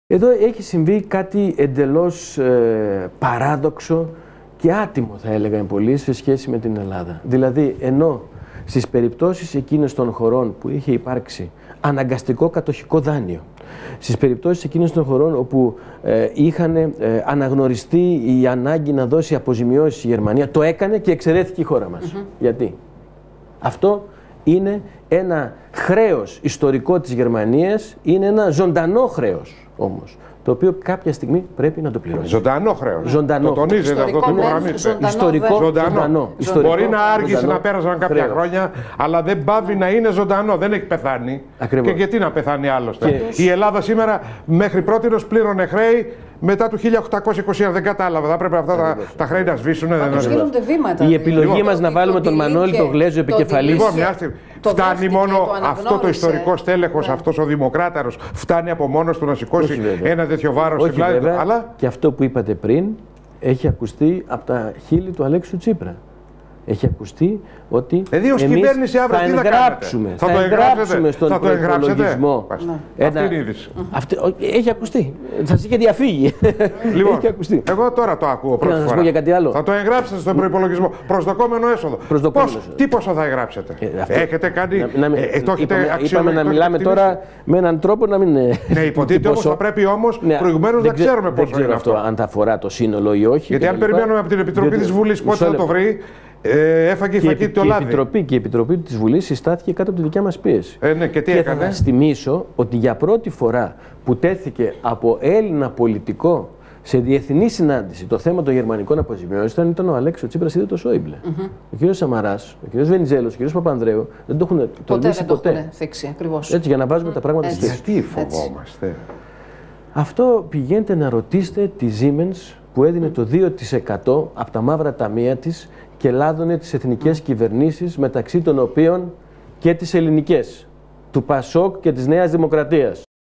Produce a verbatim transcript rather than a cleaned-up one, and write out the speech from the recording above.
Εδώ έχει συμβεί κάτι εντελώς ε, παράδοξο και άτιμο, θα έλεγα πολύ, σε σχέση με την Ελλάδα. Δηλαδή, ενώ στις περιπτώσεις εκείνες των χωρών που είχε υπάρξει αναγκαστικό κατοχικό δάνειο, στις περιπτώσεις εκείνες των χωρών όπου ε, είχαν ε, αναγνωριστεί η ανάγκη να δώσει αποζημιώσεις η Γερμανία, το έκανε και εξαιρέθηκε η χώρα μας. Mm-hmm. Γιατί? Αυτό είναι ένα χρέος ιστορικό της Γερμανίας, είναι ένα ζωντανό χρέος όμως, το οποίο κάποια στιγμή πρέπει να το πληρώσει. Ζωντανό χρέος. Ζωντανό. Το τονίζετε αυτό, το υπογραμμίζετε. Ιστορικό, ζωντανό. ζωντανό. Ιστορικό, Μπορεί να άργησε ζωντανό, να πέρασαν κάποια χρέος. χρόνια, αλλά δεν πάβει να είναι ζωντανό. Δεν έχει πεθάνει. Ακριβώς. Και γιατί να πεθάνει άλλωστε. Και... Η Ελλάδα σήμερα μέχρι πρότινος πλήρωνε χρέη μετά του χίλια οκτακόσια είκοσι ένα. Δεν κατάλαβα. Θα πρέπει αυτά τα, τα χρέη να σβήσουν. βήματα. Η επιλογή λοιπόν, μας να βάλουμε τον Μανώλη το Γλέζο επικεφαλής. Λοιπόν, φτάνει μόνο αυτό το ιστορικό στέλεχος, αυτός ο δημοκράταρος, φτάνει από μόνος του να σηκώσει ένα τέτοιο βάρος στην πλάτη του. Αλλά και αυτό που είπατε πριν έχει ακουστεί από τα χείλη του Αλέξου Τσίπρα. Έχει ακουστεί ότι δηλαδή, ως εμείς κυβέρνηση αύριο θα τι θα εγγράψουμε, θα, θα το εγγράψουμε στον θα το προϋπολογισμό. Ένα... Αυτή είναι η είδηση. Αυτή... Έχει ακουστεί. Σας είχε διαφύγει. Λοιπόν, έχει ακουστεί. Εγώ τώρα το ακούω πρώτη φορά. Να σας πω για κάτι άλλο. Θα το εγγράψετε στον προϋπολογισμό. Προσδοκόμενο έσοδο. Πώς, τι ποσό θα εγγράψετε? Ε, αυτό... Έχετε κάνει. Να, να, ε, το έχετε είπαμε, αξιο... είπαμε να μιλάμε τώρα με έναν τρόπο να μην. Ναι, υποτίθεται όμως θα πρέπει όμως ναι, προηγουμένως να ξέρουμε πόσο είναι. Δεν ξέρω αυτό αν θα αφορά το σύνολο ή όχι. Γιατί αν περιμένουμε από την Επιτροπή της Βουλής πότε θα το βρει. Ε, έφαγε η φακή το λάδι. Επιτροπή, και η Επιτροπή της Βουλής συστάθηκε κάτω από τη δικιά μας πίεση. Ε, ναι, και τι και έκανε? θα σας θυμίσω ότι για πρώτη φορά που τέθηκε από Έλληνα πολιτικό σε διεθνή συνάντηση το θέμα των γερμανικών αποζημιώσεων ήταν ο Αλέξης Τσίπρας, είδε το Σόιμπλε. Mm-hmm. Ο κ. Σαμαράς, ο κ. Βενιζέλος, ο κ. Παπανδρέου δεν το έχουν τολμήσει ποτέ. Δεν το έχουν θίξει, ακριβώς. Έτσι, για να βάζουμε mm. τα πράγματα στη θέση. Γιατί φοβόμαστε? Αυτό πηγαίνετε να ρωτήσετε τη Siemens που έδινε το δύο τοις εκατό από τα μαύρα ταμεία της και λάδωνε τις εθνικές mm. κυβερνήσεις, μεταξύ των οποίων και τις ελληνικές, του Πασόκ και της Νέας Δημοκρατίας.